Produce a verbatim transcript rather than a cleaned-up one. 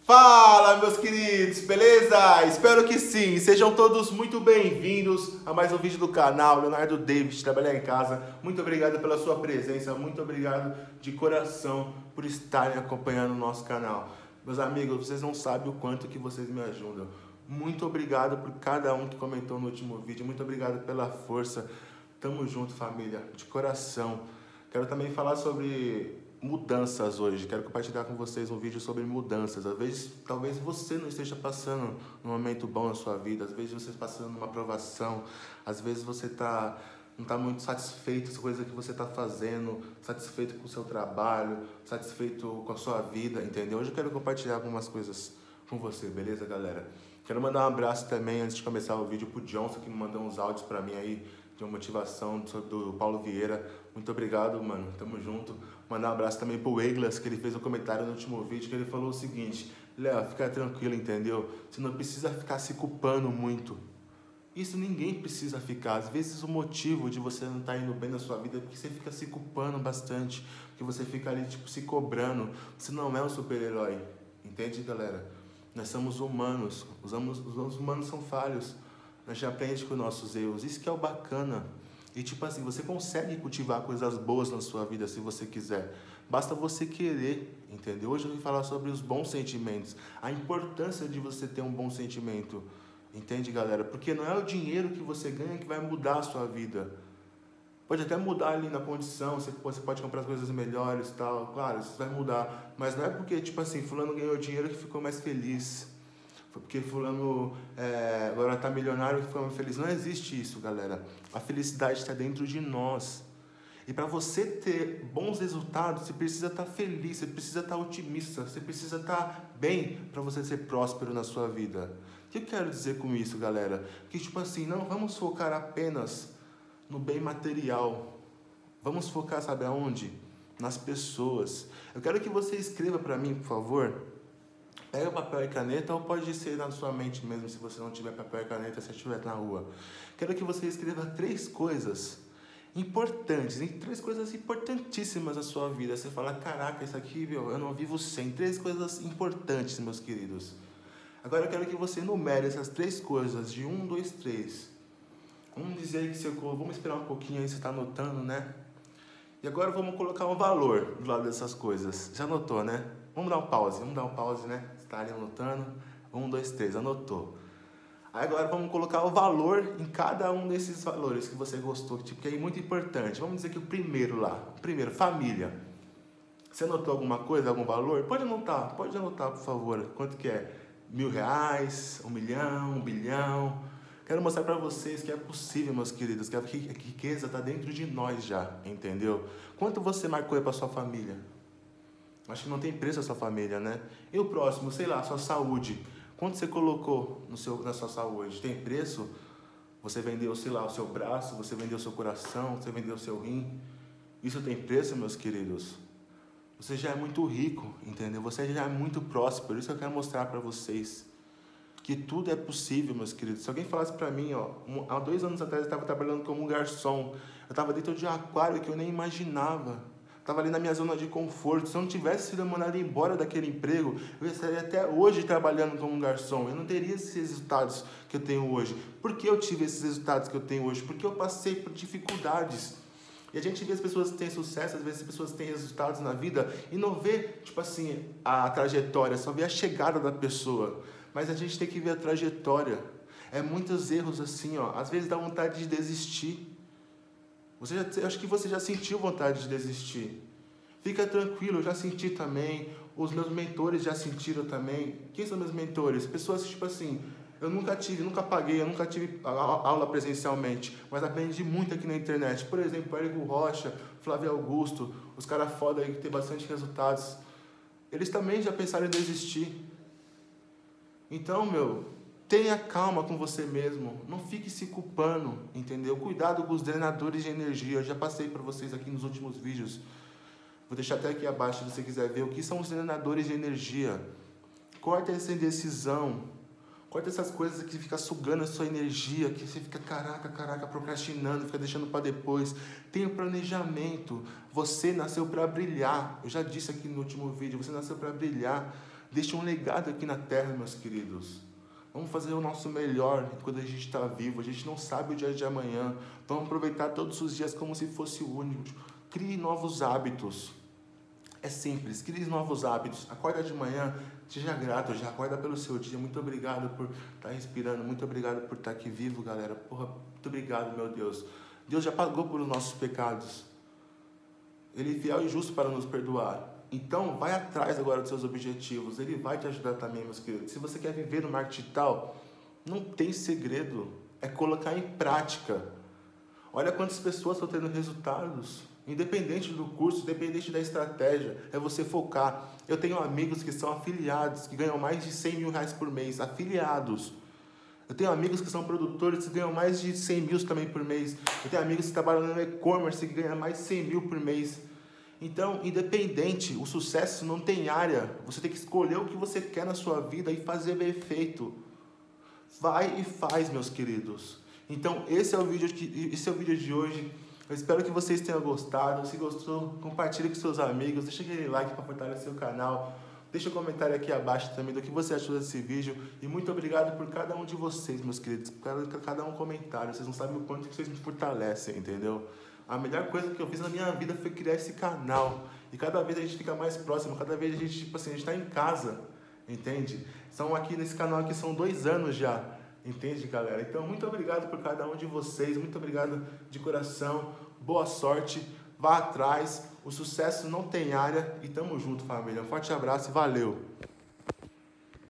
Fala, meus queridos, beleza? Espero que sim. Sejam todos muito bem-vindos a mais um vídeo do canal. Leonardo David, Trabalhar em Casa. Muito obrigado pela sua presença, muito obrigado de coração por estarem acompanhando o nosso canal. Meus amigos, vocês não sabem o quanto que vocês me ajudam. Muito obrigado por cada um que comentou no último vídeo. Muito obrigado pela força. Tamo junto, família, de coração. Quero também falar sobre mudanças hoje. Quero compartilhar com vocês um vídeo sobre mudanças. Às vezes, talvez você não esteja passando um momento bom na sua vida. Às vezes você está passando uma aprovação. Às vezes você tá, não está muito satisfeito com as coisas que você está fazendo, satisfeito com o seu trabalho, satisfeito com a sua vida, entendeu? Hoje eu quero compartilhar algumas coisas com você, beleza, galera? Quero mandar um abraço também, antes de começar o vídeo, pro Johnson, que me mandou uns áudios pra mim aí, de uma motivação do Paulo Vieira. Muito obrigado, mano. Tamo junto. Mandar um abraço também pro Eglas, que ele fez um comentário no último vídeo, que ele falou o seguinte: Léo, fica tranquilo, entendeu? Você não precisa ficar se culpando muito. Isso ninguém precisa ficar. Às vezes o motivo de você não estar indo bem na sua vida é porque você fica se culpando bastante, porque você fica ali, tipo, se cobrando. Você não é um super-herói. Entende, galera? Nós somos humanos. Os humanos são falhos. A gente aprende com nossos erros. Isso que é o bacana. E tipo assim, você consegue cultivar coisas boas na sua vida se você quiser. Basta você querer, entendeu? Hoje eu vim falar sobre os bons sentimentos. A importância de você ter um bom sentimento. Entende, galera? Porque não é o dinheiro que você ganha que vai mudar a sua vida. Pode até mudar ali na condição, você pode comprar coisas melhores e tal. Claro, isso vai mudar. Mas não é porque, tipo assim, fulano ganhou dinheiro que ficou mais feliz. Foi porque fulano é, agora tá milionário que ficou mais feliz. Não existe isso, galera. A felicidade está dentro de nós. E para você ter bons resultados, você precisa estar feliz, você precisa estar otimista, você precisa estar bem para você ser próspero na sua vida. O que eu quero dizer com isso, galera? Que tipo assim, não vamos focar apenas no bem material. Vamos focar, sabe aonde? Nas pessoas. Eu quero que você escreva para mim, por favor. Pega papel e caneta, ou pode ser na sua mente mesmo, se você não tiver papel e caneta, se estiver na rua. Quero que você escreva três coisas importantes, três coisas importantíssimas na sua vida. Você fala, caraca, isso aqui, meu, eu não vivo sem. Três coisas importantes, meus queridos. Agora eu quero que você enumere essas três coisas, de um, dois, três. Vamos dizer que você... Vamos esperar um pouquinho aí, você está anotando, né? E agora vamos colocar um valor do lado dessas coisas. Já anotou, né? Vamos dar um pause, vamos dar um pause, né? Você está ali anotando. Um, dois, três, anotou. Aí agora vamos colocar o valor em cada um desses valores que você gostou, tipo, que é muito importante. Vamos dizer que o primeiro lá, o primeiro, família. Você anotou alguma coisa, algum valor? Pode anotar, pode anotar, por favor. Quanto que é? Mil reais, um milhão, um bilhão. Quero mostrar para vocês que é possível, meus queridos, que a riqueza está dentro de nós já, entendeu? Quanto você marcou aí para sua família? Acho que não tem preço a sua família, né? E o próximo, sei lá, sua saúde. Quanto você colocou no seu, na sua saúde? Tem preço? Você vendeu, sei lá, o seu braço, você vendeu o seu coração, você vendeu o seu rim. Isso tem preço, meus queridos? Você já é muito rico, entendeu? Você já é muito próspero. Isso que eu quero mostrar para vocês. Que tudo é possível, meus queridos. Se alguém falasse para mim, ó, um, há dois anos atrás eu estava trabalhando como um garçom. Eu estava dentro de um aquário que eu nem imaginava. Estava ali na minha zona de conforto. Se eu não tivesse sido mandado embora daquele emprego, eu estaria até hoje trabalhando como um garçom. Eu não teria esses resultados que eu tenho hoje. Por que eu tive esses resultados que eu tenho hoje? Porque eu passei por dificuldades. E a gente vê as pessoas que têm sucesso, às vezes as pessoas têm resultados na vida e não vê, tipo assim, a trajetória, só vê a chegada da pessoa. Mas a gente tem que ver a trajetória. É muitos erros assim, ó. Às vezes dá vontade de desistir. Você já, eu acho que você já sentiu vontade de desistir. Fica tranquilo, eu já senti também. Os meus mentores já sentiram também. Quem são meus mentores? Pessoas que, tipo assim, eu nunca tive, nunca paguei, eu nunca tive aula presencialmente, mas aprendi muito aqui na internet. Por exemplo, Érico Rocha, Flávio Augusto, os caras foda aí que tem bastante resultados. Eles também já pensaram em desistir. Então, meu, tenha calma com você mesmo. Não fique se culpando, entendeu? Cuidado com os drenadores de energia. Eu já passei para vocês aqui nos últimos vídeos. Vou deixar até aqui abaixo se você quiser ver o que são os drenadores de energia. Corta essa indecisão. Corta essas coisas que fica sugando a sua energia, que você fica, caraca, caraca, procrastinando, fica deixando para depois. Tenha um planejamento. Você nasceu para brilhar. Eu já disse aqui no último vídeo, você nasceu para brilhar. Deixe um legado aqui na terra, meus queridos. Vamos fazer o nosso melhor quando a gente está vivo. A gente não sabe o dia de amanhã. Vamos aproveitar todos os dias como se fosse o único. Crie novos hábitos. É simples, crie novos hábitos. Acorda de manhã, seja grato, já acorda pelo seu dia. Muito obrigado por estar respirando. Muito obrigado por estar aqui vivo, galera. Porra, muito obrigado, meu Deus. Deus já pagou por os nossos pecados. Ele é fiel e justo para nos perdoar. Então, vai atrás agora dos seus objetivos. Ele vai te ajudar também, meus queridos. Se você quer viver no marketing digital, não tem segredo. É colocar em prática. Olha quantas pessoas estão tendo resultados. Independente do curso, independente da estratégia. É você focar. Eu tenho amigos que são afiliados, que ganham mais de cem mil reais por mês. Afiliados. Eu tenho amigos que são produtores que ganham mais de cem mil também por mês. Eu tenho amigos que trabalham no e-commerce que ganham mais de cem mil por mês. Então, independente, o sucesso não tem área. Você tem que escolher o que você quer na sua vida e fazer bem feito. Vai e faz, meus queridos. Então, esse é o vídeo, que, esse é o vídeo de hoje. Eu espero que vocês tenham gostado. Se gostou, compartilhe com seus amigos. Deixa aquele like para fortalecer o canal. Deixa um comentário aqui abaixo também do que você achou desse vídeo. E muito obrigado por cada um de vocês, meus queridos. Por cada um comentário. Vocês não sabem o quanto que vocês me fortalecem, entendeu? A melhor coisa que eu fiz na minha vida foi criar esse canal. E cada vez a gente fica mais próximo. Cada vez a gente, tipo assim, a gente tá em casa. Entende? São aqui nesse canal aqui, são dois anos já. Entende, galera? Então, muito obrigado por cada um de vocês. Muito obrigado de coração. Boa sorte. Vá atrás. O sucesso não tem área. E tamo junto, família. Um forte abraço e valeu!